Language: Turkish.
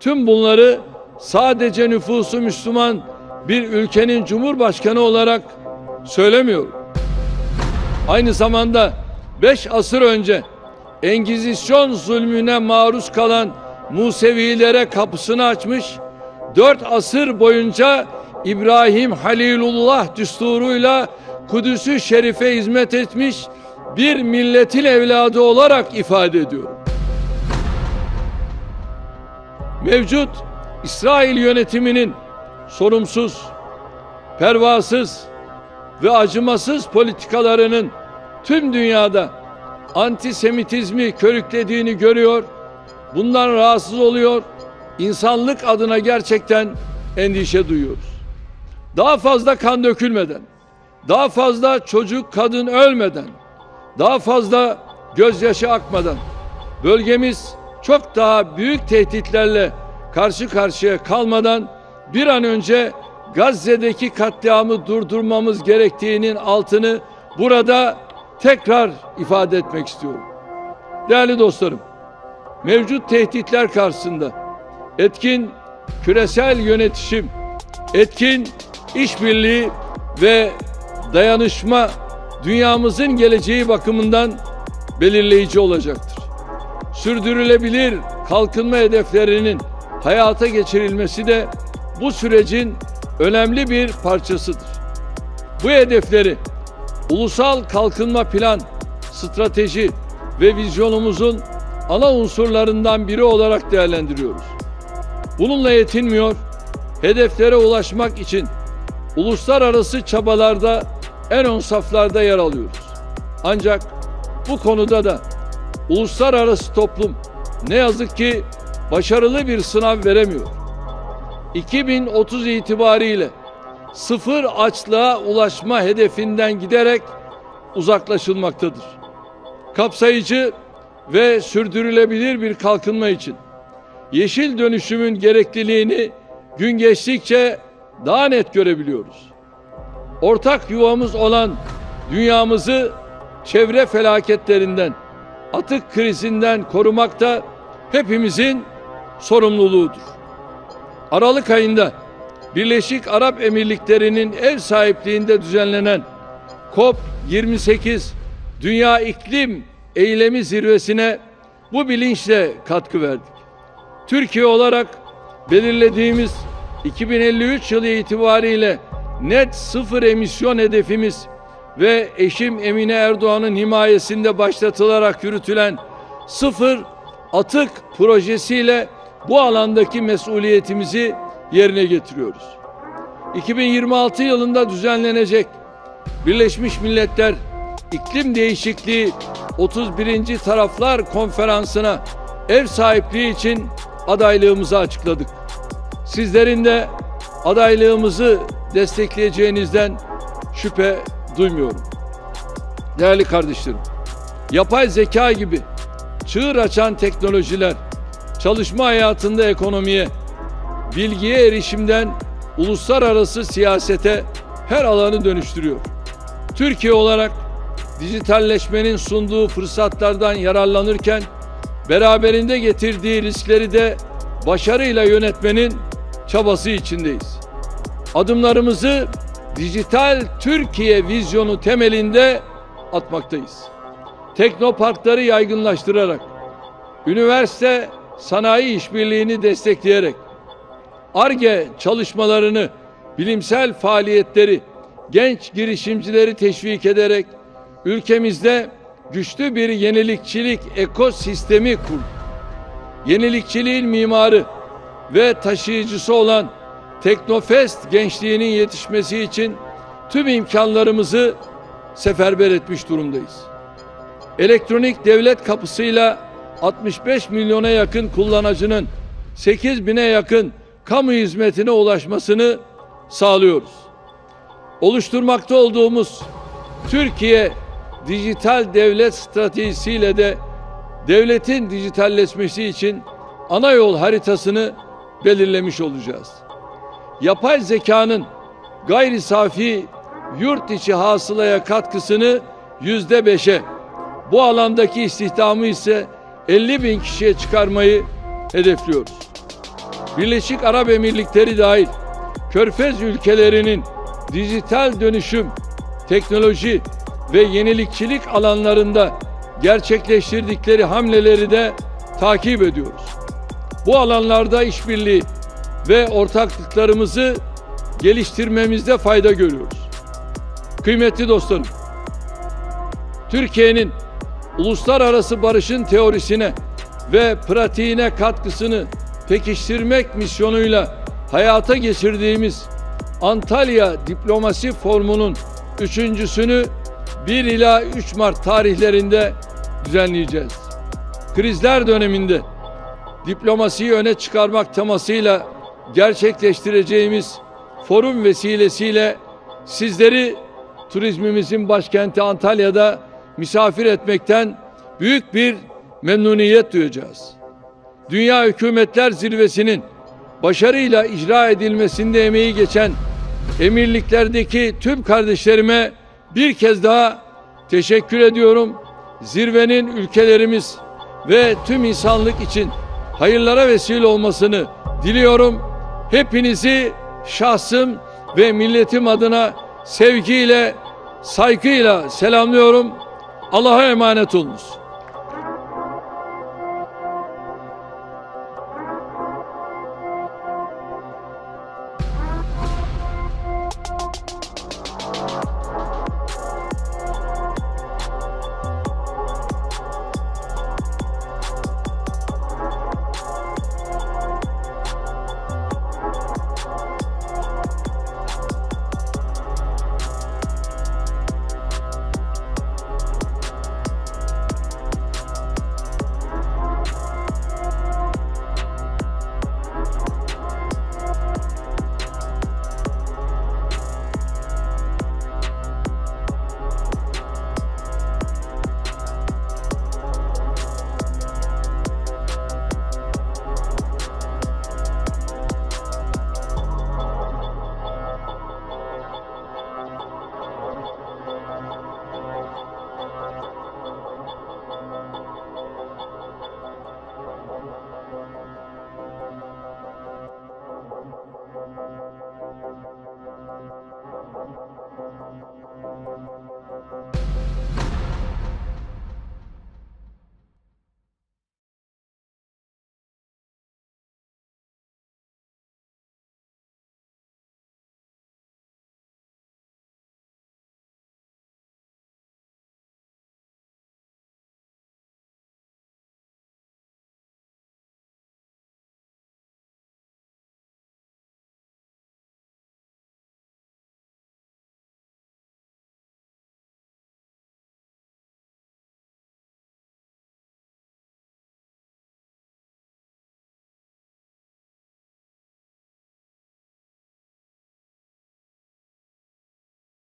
Tüm bunları sadece nüfusu Müslüman bir ülkenin cumhurbaşkanı olarak söylemiyorum. Aynı zamanda 5 asır önce Engizisyon zulmüne maruz kalan Musevilere kapısını açmış, 4 asır boyunca İbrahim Halilullah düsturuyla Kudüs-ü Şerif'e hizmet etmiş bir milletin evladı olarak ifade ediyorum. Mevcut İsrail yönetiminin sorumsuz, pervasız ve acımasız politikalarının tüm dünyada antisemitizmi körüklediğini görüyor, bundan rahatsız oluyor, insanlık adına gerçekten endişe duyuyoruz. Daha fazla kan dökülmeden, daha fazla çocuk, kadın ölmeden, daha fazla gözyaşı akmadan, bölgemiz çok daha büyük tehditlerle karşı karşıya kalmadan bir an önce Gazze'deki katliamı durdurmamız gerektiğinin altını burada tekrar ifade etmek istiyorum. Değerli dostlarım, mevcut tehditler karşısında etkin küresel yönetişim, etkin işbirliği ve dayanışma dünyamızın geleceği bakımından belirleyici olacaktır. Sürdürülebilir kalkınma hedeflerinin hayata geçirilmesi de bu sürecin önemli bir parçasıdır. Bu hedefleri ulusal kalkınma plan, strateji ve vizyonumuzun ana unsurlarından biri olarak değerlendiriyoruz. Bununla yetinmiyor, hedeflere ulaşmak için uluslararası çabalarda en ön saflarda yer alıyoruz. Ancak bu konuda da uluslararası toplum ne yazık ki başarılı bir sınav veremiyor. 2030 itibariyle sıfır açlığa ulaşma hedefinden giderek uzaklaşılmaktadır. Kapsayıcı ve sürdürülebilir bir kalkınma için yeşil dönüşümün gerekliliğini gün geçtikçe daha net görebiliyoruz. Ortak yuvamız olan dünyamızı çevre felaketlerinden, atık krizinden korumak da hepimizin sorumluluğudur. Aralık ayında Birleşik Arap Emirlikleri'nin ev sahipliğinde düzenlenen COP28 Dünya İklim Eylemi Zirvesi'ne bu bilinçle katkı verdik. Türkiye olarak belirlediğimiz 2053 yılı itibariyle net sıfır emisyon hedefimiz ve eşim Emine Erdoğan'ın himayesinde başlatılarak yürütülen sıfır atık projesiyle bu alandaki mesuliyetimizi yerine getiriyoruz. 2026 yılında düzenlenecek Birleşmiş Milletler İklim Değişikliği 31. Taraflar Konferansı'na ev sahipliği için adaylığımızı açıkladık. Sizlerin de adaylığımızı destekleyeceğinizden şüphe duymuyorum. Değerli kardeşlerim, yapay zeka gibi çığır açan teknolojiler çalışma hayatında ekonomiye, bilgiye erişimden uluslararası siyasete her alanı dönüştürüyor. Türkiye olarak dijitalleşmenin sunduğu fırsatlardan yararlanırken beraberinde getirdiği riskleri de başarıyla yönetmenin çabası içindeyiz. Adımlarımızı dijital Türkiye vizyonu temelinde atmaktayız. Teknoparkları yaygınlaştırarak, üniversite sanayi işbirliğini destekleyerek, Ar-Ge çalışmalarını, bilimsel faaliyetleri, genç girişimcileri teşvik ederek ülkemizde güçlü bir yenilikçilik ekosistemi kurduk. Yenilikçiliğin mimarı ve taşıyıcısı olan Teknofest gençliğinin yetişmesi için tüm imkanlarımızı seferber etmiş durumdayız. Elektronik devlet kapısıyla 65 milyona yakın kullanıcının 8.000'e yakın kamu hizmetine ulaşmasını sağlıyoruz. Oluşturmakta olduğumuz Türkiye Dijital Devlet Stratejisiyle de devletin dijitalleşmesi için ana yol haritasını belirlemiş olacağız. Yapay zekanın gayri safi yurt içi hasılaya katkısını %5'e, bu alandaki istihdamı ise 50.000 kişiye çıkarmayı hedefliyoruz. Birleşik Arap Emirlikleri dahil Körfez ülkelerinin dijital dönüşüm, teknoloji ve yenilikçilik alanlarında gerçekleştirdikleri hamleleri de takip ediyoruz. Bu alanlarda işbirliği ve ortaklıklarımızı geliştirmemizde fayda görüyoruz. Kıymetli dostlarım, Türkiye'nin uluslararası barışın teorisine ve pratiğine katkısını pekiştirmek misyonuyla hayata geçirdiğimiz Antalya Diplomasi Forumu'nun 3.'sünü 1 ila 3 Mart tarihlerinde düzenleyeceğiz. Krizler döneminde diplomasiyi öne çıkarmak temasıyla gerçekleştireceğimiz forum vesilesiyle sizleri turizmimizin başkenti Antalya'da misafir etmekten büyük bir memnuniyet duyacağız. Dünya Hükümetler Zirvesi'nin başarıyla icra edilmesinde emeği geçen emirliklerdeki tüm kardeşlerime bir kez daha teşekkür ediyorum. Zirvenin ülkelerimiz ve tüm insanlık için hayırlara vesile olmasını diliyorum. Hepinizi şahsım ve milletim adına sevgiyle, saygıyla selamlıyorum. Allah'a emanet olunuz.